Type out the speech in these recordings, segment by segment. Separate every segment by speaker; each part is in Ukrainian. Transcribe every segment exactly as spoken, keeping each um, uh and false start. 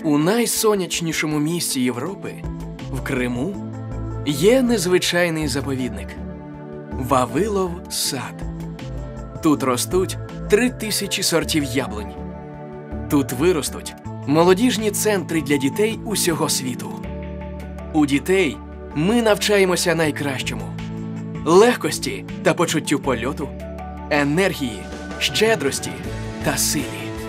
Speaker 1: У найсонячнішому місці Європи, в Криму, є незвичайний заповідник – Вавилов сад. Тут ростуть три тисячі сортів яблунь. Тут виростуть молодіжні центри для дітей усього світу. У дітей ми навчаємося найкращому – легкості та почуттю польоту, енергії, щедрості та силі.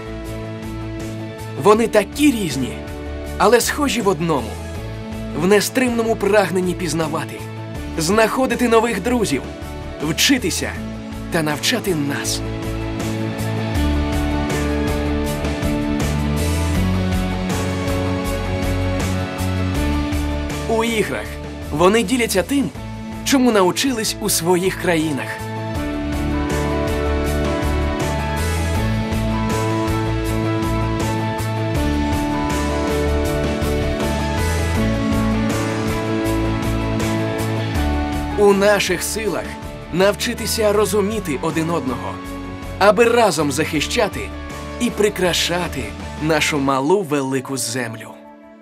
Speaker 1: Вони такі різні, але схожі в одному – в нестримному прагненні пізнавати, знаходити нових друзів, вчитися та навчати нас. У іграх вони діляться тим, чому навчились у своїх країнах. У наших силах навчитися розуміти один одного, аби разом захищати і прикрашати нашу малу велику землю.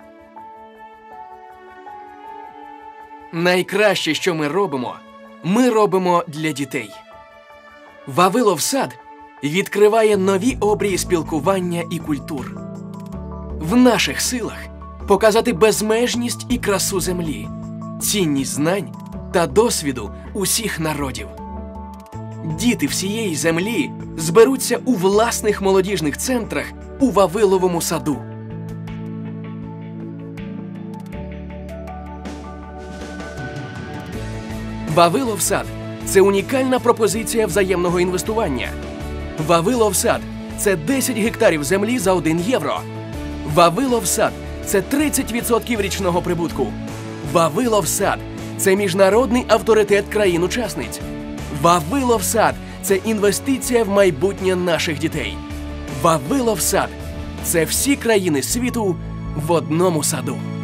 Speaker 1: Найкраще, що ми робимо, ми робимо для дітей. Вавилов сад відкриває нові обрії спілкування і культур. В наших силах показати безмежність і красу землі, цінність знань та досвіду усіх народів. Діти всієї землі зберуться у власних молодіжних центрах у Вавиловому саду. Вавилов сад – це унікальна пропозиція взаємного інвестування. Вавилов сад – це десять гектарів землі за один євро. Вавилов сад – це тридцять відсотків річного прибутку. Вавилов сад – це міжнародний авторитет країн-учасниць. Вавилов сад – це інвестиція в майбутнє наших дітей. Вавилов сад – це всі країни світу в одному саду.